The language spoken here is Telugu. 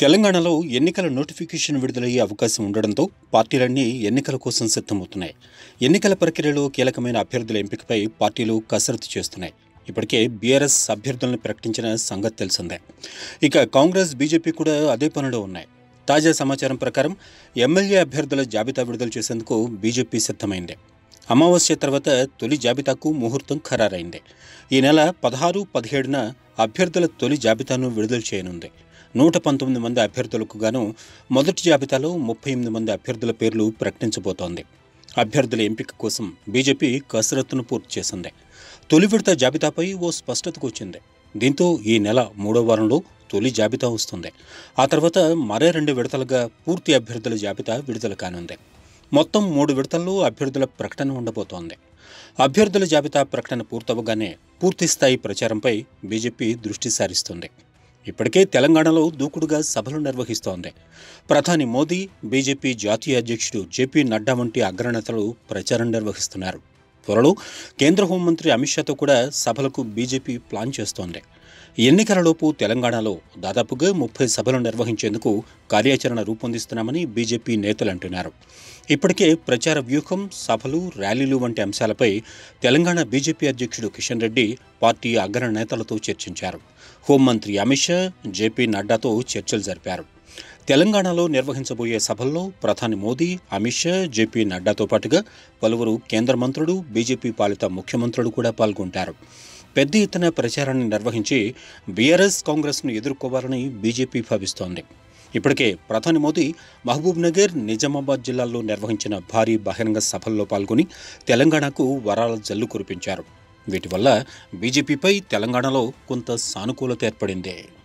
తెలంగాణలో ఎన్నికల నోటిఫికేషన్ విడుదలయ్యే అవకాశం ఉండడంతో పార్టీలన్నీ ఎన్నికల కోసం సిద్ధమవుతున్నాయి. ఎన్నికల ప్రక్రియలో కీలకమైన అభ్యర్థుల ఎంపికపై పార్టీలు కసరత్తు చేస్తున్నాయి. ఇప్పటికే బీఆర్ఎస్ అభ్యర్థులను ప్రకటించిన సంగతి తెలిసిందే. ఇక కాంగ్రెస్, బీజేపీ కూడా అదే పనిలో ఉన్నాయి. తాజా సమాచారం ప్రకారం ఎమ్మెల్యే అభ్యర్థుల జాబితా విడుదల చేసేందుకు బీజేపీ సిద్ధమైంది. అమావాస్య తర్వాత తొలి జాబితాకు ముహూర్తం ఖరారైంది. ఈ నెల 16, 17న అభ్యర్థుల తొలి జాబితాను విడుదల చేయనుంది. 119 మంది అభ్యర్థులకు గాను మొదటి జాబితాలో 38 మంది అభ్యర్థుల పేర్లు ప్రకటించబోతోంది. అభ్యర్థుల ఎంపిక కోసం బీజేపీ కసరత్తును పూర్తి చేసింది. తొలి విడత జాబితాపై ఓ స్పష్టతకు వచ్చింది. దీంతో ఈ నెల 3వ వారంలో తొలి జాబితా వస్తుంది. ఆ తర్వాత మరే 2 విడతలుగా పూర్తి అభ్యర్థుల జాబితా విడుదల కానుంది. మొత్తం 3 విడతల్లో అభ్యర్థుల ప్రకటన ఉండబోతోంది. అభ్యర్థుల జాబితా ప్రకటన పూర్తవగానే పూర్తిస్థాయి ప్రచారంపై బీజేపీ దృష్టి సారిస్తుంది. ఇప్పటికే తెలంగాణలో దూకుడుగా సభలు నిర్వహిస్తోంది. ప్రధాని మోదీ, బీజేపీ జాతీయ అధ్యక్షుడు జేపీ నడ్డా వంటి అగ్రనేతలు ప్రచారం నిర్వహిస్తున్నారు. త్వరలో కేంద్ర హోంమంత్రి అమిత్ షాతో కూడా సభలకు బీజేపీ ప్లాన్ చేస్తోంది. ఎన్నికలలోపు తెలంగాణలో దాదాపుగా 30 సభలు నిర్వహించేందుకు కార్యాచరణ రూపొందిస్తున్నామని బీజేపీ నేతలు అంటున్నారు. ఇప్పటికే ప్రచార వ్యూహం, సభలు, ర్యాలీలు వంటి అంశాలపై తెలంగాణ బీజేపీ అధ్యక్షుడు కిషన్ రెడ్డి పార్టీ అగ్రనేతలతో చర్చించారు. హోంమంత్రి అమిత్ షా, జేపీ నడ్డాతో చర్చలు జరిపారు. తెలంగాణలో నిర్వహించబోయే సభల్లో ప్రధాని మోదీ, అమిత్ షా, జేపీ నడ్డాతో పాటుగా పలువురు కేంద్ర మంత్రులు, బీజేపీ పాలిత ముఖ్యమంత్రులు కూడా పాల్గొంటారు. పెద్ద ఎత్తున ప్రచారాన్ని నిర్వహించి బీఆర్ఎస్, కాంగ్రెస్ను ఎదుర్కోవాలని బీజేపీ భావిస్తోంది. ఇప్పటికే ప్రధాని మోదీ మహబూబ్ నగర్, నిజామాబాద్ జిల్లాల్లో నిర్వహించిన భారీ బహిరంగ సభల్లో పాల్గొని తెలంగాణకు వరాల జల్లు కురిపించారు. వీటి వల్ల బీజేపీపై తెలంగాణలో కొంత సానుకూలత ఏర్పడింది.